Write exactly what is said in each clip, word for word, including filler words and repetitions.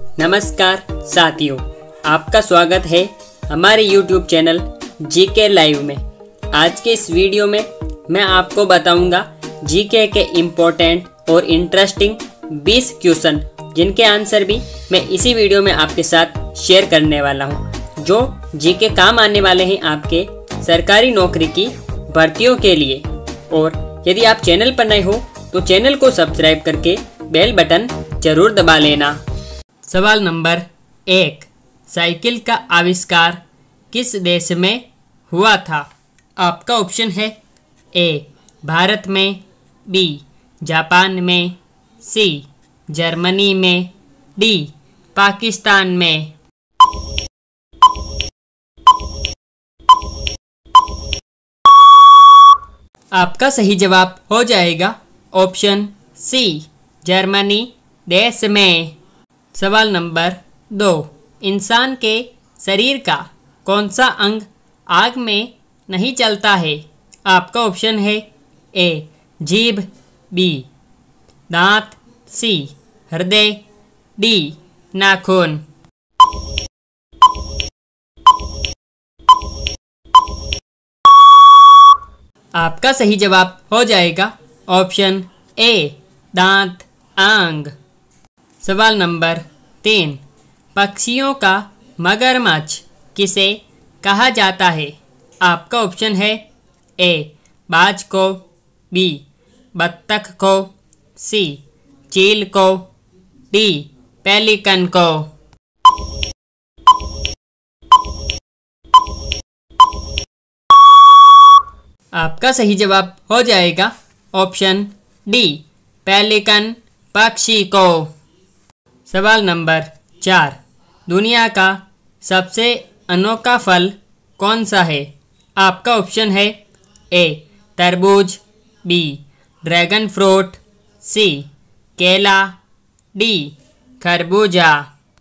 नमस्कार साथियों, आपका स्वागत है हमारे यूट्यूब चैनल जीके लाइव में। आज के इस वीडियो में मैं आपको बताऊंगा जीके के इम्पोर्टेंट और इंटरेस्टिंग बीस क्वेश्चन, जिनके आंसर भी मैं इसी वीडियो में आपके साथ शेयर करने वाला हूं, जो जीके काम आने वाले हैं आपके सरकारी नौकरी की भर्तियों के लिए। और यदि आप चैनल पर नए हो तो चैनल को सब्सक्राइब करके बेल बटन जरूर दबा लेना। सवाल नंबर एक, साइकिल का आविष्कार किस देश में हुआ था? आपका ऑप्शन है ए भारत में, बी जापान में, सी जर्मनी में, डी पाकिस्तान में। आपका सही जवाब हो जाएगा ऑप्शन सी जर्मनी देश में। सवाल नंबर दो, इंसान के शरीर का कौन सा अंग आग में नहीं चलता है? आपका ऑप्शन है ए जीभ, बी दांत, सी हृदय, डी नाखून। आपका सही जवाब हो जाएगा ऑप्शन ए दांत अंग। सवाल नंबर तीन, पक्षियों का मगरमच्छ किसे कहा जाता है? आपका ऑप्शन है ए बाज को, बी बत्तख को, सी चील को, डी पेलिकन को। आपका सही जवाब हो जाएगा ऑप्शन डी पेलिकन पक्षी को। सवाल नंबर चार, दुनिया का सबसे अनोखा फल कौन सा है? आपका ऑप्शन है ए तरबूज, बी ड्रैगन फ्रूट, सी केला, डी खरबूजा।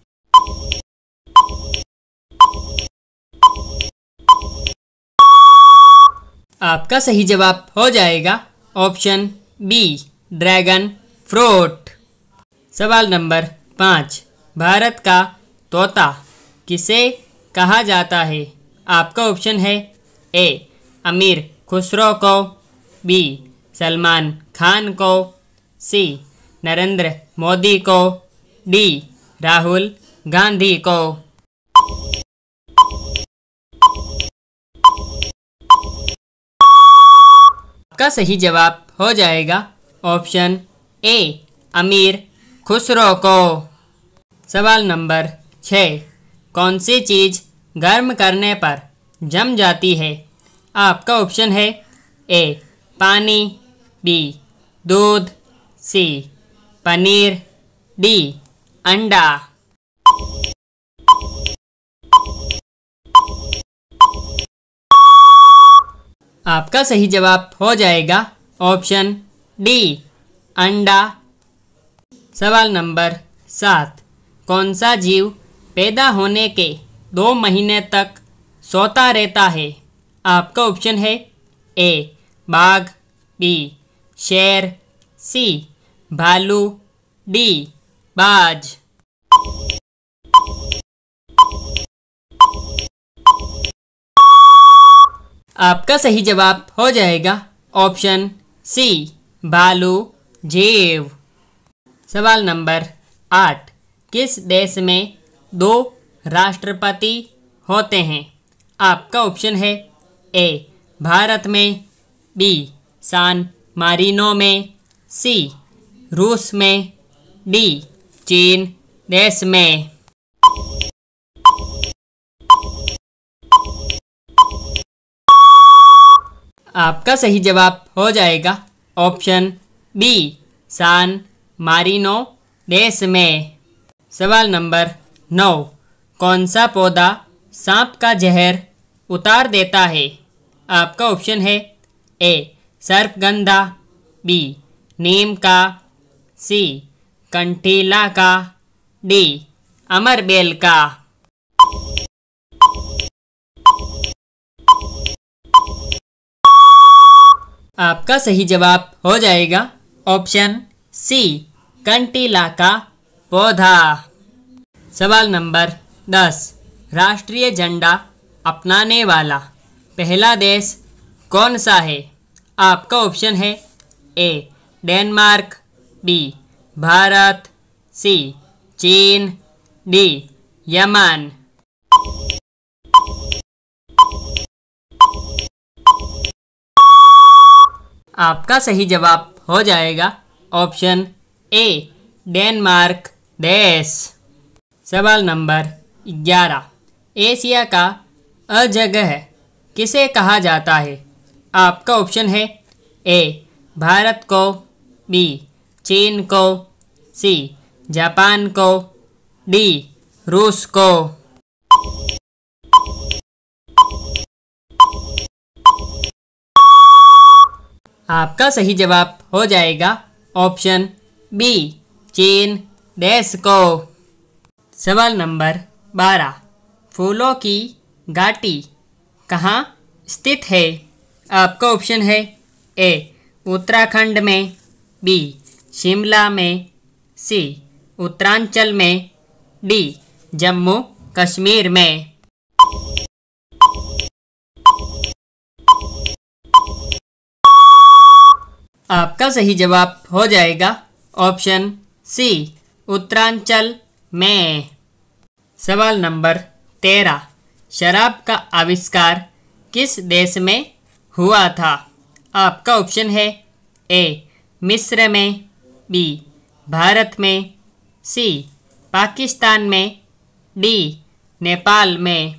आपका सही जवाब हो जाएगा ऑप्शन बी ड्रैगन फ्रूट। सवाल नंबर पाँच, भारत का तोता किसे कहा जाता है? आपका ऑप्शन है ए अमीर खुसरो को, बी सलमान खान को, सी नरेंद्र मोदी को, डी राहुल गांधी को। आपका सही जवाब हो जाएगा ऑप्शन ए अमीर खुसरो को। सवाल नंबर छः, कौन सी चीज़ गर्म करने पर जम जाती है? आपका ऑप्शन है ए पानी, बी दूध, सी पनीर, डी अंडा। आपका सही जवाब हो जाएगा ऑप्शन डी अंडा। सवाल नंबर सात, कौन सा जीव पैदा होने के दो महीने तक सोता रहता है? आपका ऑप्शन है ए बाघ, बी शेर, सी भालू, डी बाज। आपका सही जवाब हो जाएगा ऑप्शन सी भालू जीव। सवाल नंबर आठ, किस देश में दो राष्ट्रपति होते हैं? आपका ऑप्शन है ए भारत में, बी सान मारिनो में, सी रूस में, डी चीन देश में। आपका सही जवाब हो जाएगा ऑप्शन बी सान मारिनो देश में। सवाल नंबर नौ, कौन सा पौधा सांप का जहर उतार देता है? आपका ऑप्शन है ए सर्पगंधा, बी नीम का, सी कंठीला का, डी अमरबेल का। आपका सही जवाब हो जाएगा ऑप्शन सी कंटीला का पौधा। सवाल नंबर दस, राष्ट्रीय झंडा अपनाने वाला पहला देश कौन सा है? आपका ऑप्शन है A Denmark, B Bharat, C चीन, डी यमन। आपका सही जवाब हो जाएगा ऑप्शन ए डेनमार्क देश। सवाल नंबर ग्यारह, एशिया का अजगह किसे कहा जाता है? आपका ऑप्शन है ए भारत को, बी चीन को, सी जापान को, डी रूस को। आपका सही जवाब हो जाएगा ऑप्शन बी चीन देश को। सवाल नंबर बारह, फूलों की घाटी कहाँ स्थित है? आपका ऑप्शन है ए उत्तराखंड में, बी शिमला में, सी उत्तरांचल में, डी जम्मू कश्मीर में। आपका सही जवाब हो जाएगा ऑप्शन सी उत्तरांचल में। सवाल नंबर तेरह, शराब का आविष्कार किस देश में हुआ था? आपका ऑप्शन है ए मिस्र में, बी भारत में, सी पाकिस्तान में, डी नेपाल में।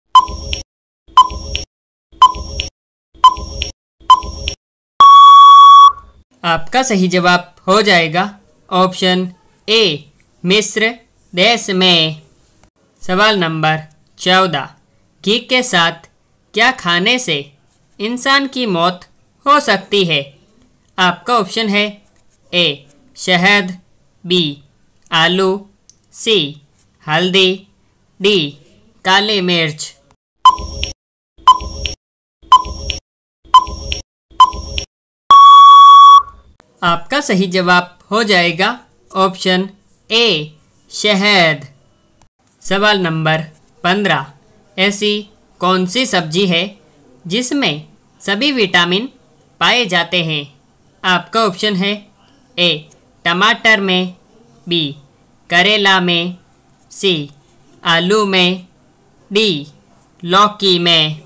आपका सही जवाब हो जाएगा ऑप्शन ए मिस्र देश में। सवाल नंबर चौदह, घी के साथ क्या खाने से इंसान की मौत हो सकती है? आपका ऑप्शन है ए शहद, बी आलू, सी हल्दी, डी काली मिर्च। आपका सही जवाब हो जाएगा ऑप्शन ए शहद। सवाल नंबर पंद्रह, ऐसी कौन सी सब्जी है जिसमें सभी विटामिन पाए जाते हैं? आपका ऑप्शन है ए टमाटर में, बी करेला में, सी आलू में, डी लौकी में।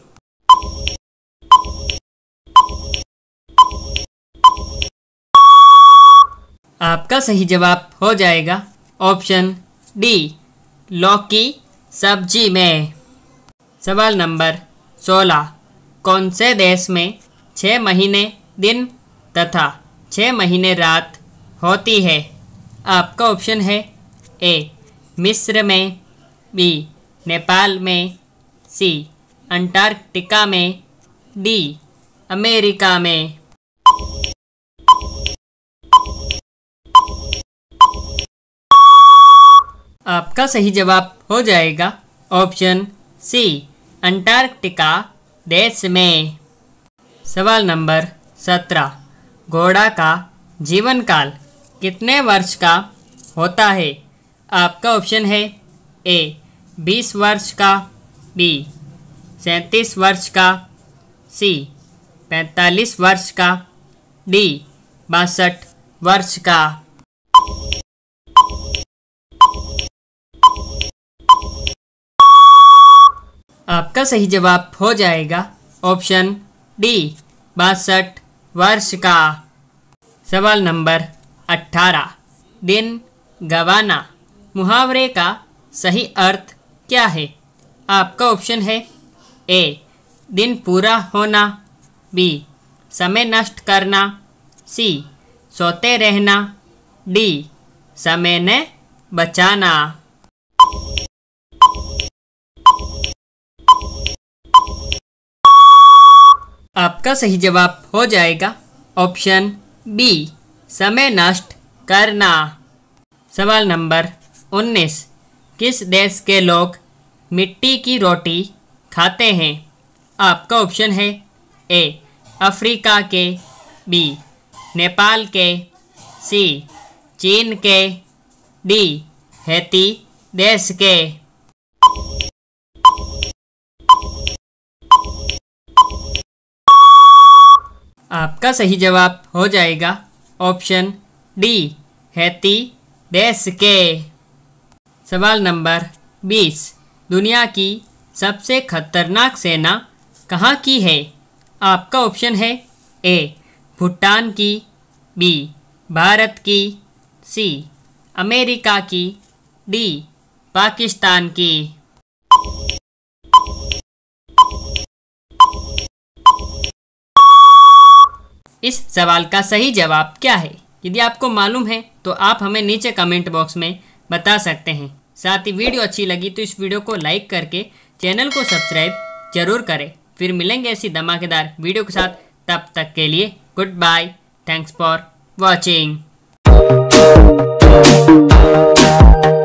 आपका सही जवाब हो जाएगा ऑप्शन डी लौकी सब्जी में। सवाल नंबर सोलह, कौन से देश में छः महीने दिन तथा छः महीने रात होती है? आपका ऑप्शन है ए मिस्र में, बी नेपाल में, सी अंटार्कटिका में, डी अमेरिका में। आपका सही जवाब हो जाएगा ऑप्शन सी अंटार्कटिका देश में। सवाल नंबर सत्रह, घोड़ा का जीवन काल कितने वर्ष का होता है? आपका ऑप्शन है ए बीस वर्ष का, बी सैंतीस वर्ष का, सी पैंतालीस वर्ष का, डी बासठ वर्ष का। आपका सही जवाब हो जाएगा ऑप्शन डी बासठ वर्ष का। सवाल नंबर अट्ठारह, दिन गंवाना मुहावरे का सही अर्थ क्या है? आपका ऑप्शन है ए दिन पूरा होना, बी समय नष्ट करना, सी सोते रहना, डी समय ने बचाना। आपका सही जवाब हो जाएगा ऑप्शन बी समय नष्ट करना। सवाल नंबर उन्नीस, किस देश के लोग मिट्टी की रोटी खाते हैं? आपका ऑप्शन है ए अफ्रीका के, बी नेपाल के, सी चीन के, डी हैती देश के। आपका सही जवाब हो जाएगा ऑप्शन डी, हैती देश के। सवाल नंबर बीस, दुनिया की सबसे खतरनाक सेना कहाँ की है? आपका ऑप्शन है ए, भूटान की, बी, भारत की, सी, अमेरिका की, डी, पाकिस्तान की। इस सवाल का सही जवाब क्या है? यदि आपको मालूम है तो आप हमें नीचे कमेंट बॉक्स में बता सकते हैं। साथ ही वीडियो अच्छी लगी तो इस वीडियो को लाइक करके चैनल को सब्सक्राइब जरूर करें। फिर मिलेंगे ऐसी धमाकेदार वीडियो के साथ, तब तक के लिए goodbye. Thanks for watching.